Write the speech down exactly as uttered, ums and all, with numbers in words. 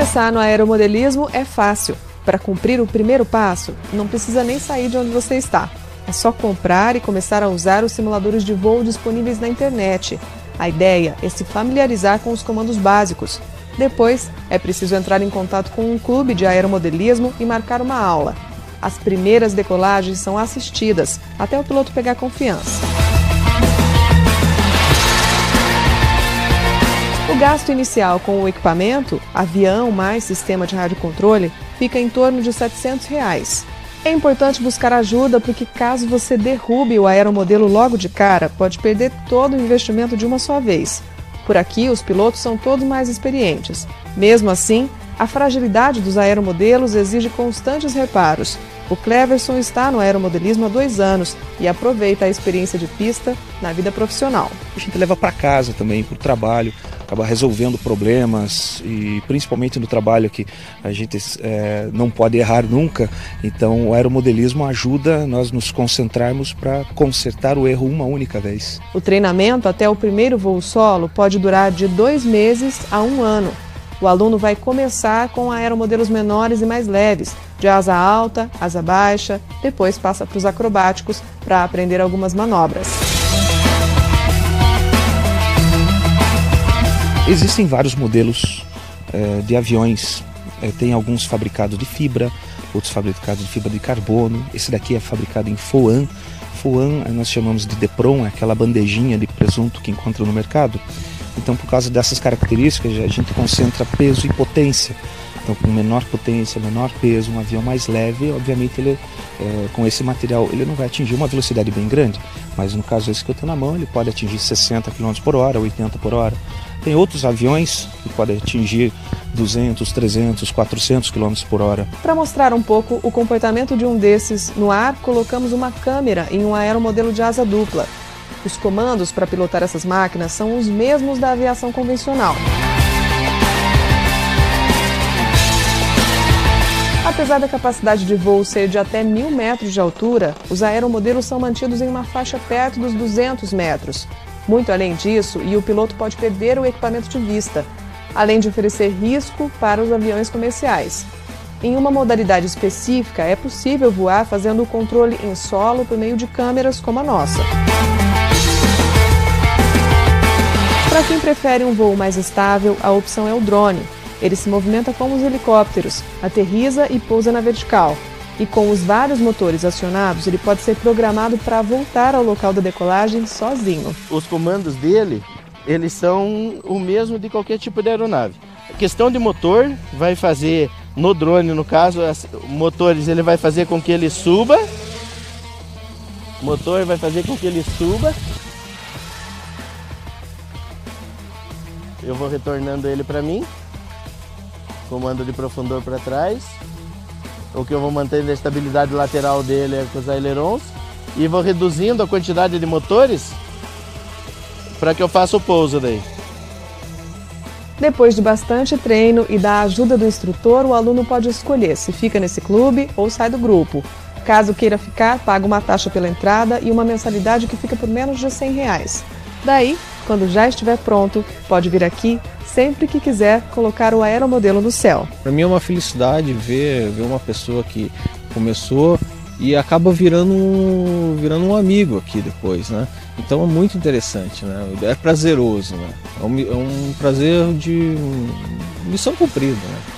Começar no aeromodelismo é fácil. Para cumprir o primeiro passo, não precisa nem sair de onde você está. É só comprar e começar a usar os simuladores de voo disponíveis na internet. A ideia é se familiarizar com os comandos básicos. Depois, é preciso entrar em contato com um clube de aeromodelismo e marcar uma aula. As primeiras decolagens são assistidas, até o piloto pegar confiança. O gasto inicial com o equipamento, avião mais sistema de radiocontrole, fica em torno de setecentos reais. É importante buscar ajuda porque caso você derrube o aeromodelo logo de cara, pode perder todo o investimento de uma só vez. Por aqui, os pilotos são todos mais experientes. Mesmo assim, a fragilidade dos aeromodelos exige constantes reparos. O Cleverson está no aeromodelismo há dois anos e aproveita a experiência de pista na vida profissional. A gente leva para casa também, para o trabalho, acaba resolvendo problemas e principalmente no trabalho que a gente é, não pode errar nunca. Então o aeromodelismo ajuda nós nos concentrarmos para consertar o erro uma única vez. O treinamento até o primeiro voo solo pode durar de dois meses a um ano. O aluno vai começar com aeromodelos menores e mais leves, de asa alta, asa baixa, depois passa para os acrobáticos para aprender algumas manobras. Existem vários modelos é, de aviões, é, tem alguns fabricados de fibra, outros fabricados de fibra de carbono. Esse daqui é fabricado em FOAM. FOAM nós chamamos de Depron, é aquela bandejinha de presunto que encontra no mercado. Então, por causa dessas características, a gente concentra peso e potência. Então, com menor potência, menor peso, um avião mais leve, obviamente, ele, é, com esse material, ele não vai atingir uma velocidade bem grande. Mas no caso esse que eu tenho na mão, ele pode atingir sessenta quilômetros por hora, oitenta por hora. Tem outros aviões que podem atingir duzentos, trezentos, quatrocentos quilômetros por hora. Para mostrar um pouco o comportamento de um desses no ar, colocamos uma câmera em um aeromodelo de asa dupla. Os comandos para pilotar essas máquinas são os mesmos da aviação convencional. Apesar da capacidade de voo ser de até mil metros de altura, os aeromodelos são mantidos em uma faixa perto dos duzentos metros. Muito além disso, e o piloto pode perder o equipamento de vista, além de oferecer risco para os aviões comerciais. Em uma modalidade específica, é possível voar fazendo o controle em solo por meio de câmeras como a nossa. Para quem prefere um voo mais estável, a opção é o drone. Ele se movimenta como os helicópteros, aterriza e pousa na vertical. E com os vários motores acionados, ele pode ser programado para voltar ao local da decolagem sozinho. Os comandos dele, eles são o mesmo de qualquer tipo de aeronave. A questão de motor vai fazer, no drone no caso, motores ele vai fazer com que ele suba. O motor vai fazer com que ele suba. Eu vou retornando ele para mim. Comando de profundor para trás. O que eu vou mantendo a estabilidade lateral dele é com os ailerons. E vou reduzindo a quantidade de motores para que eu faça o pouso daí. Depois de bastante treino e da ajuda do instrutor, o aluno pode escolher se fica nesse clube ou sai do grupo. Caso queira ficar, paga uma taxa pela entrada e uma mensalidade que fica por menos de cem reais. Daí, quando já estiver pronto, pode vir aqui sempre que quiser colocar o aeromodelo no céu. Para mim é uma felicidade ver, ver uma pessoa que começou e acaba virando um, virando um amigo aqui depois, né? Então é muito interessante, né? É prazeroso, né? É um, é um prazer de missão cumprida, né?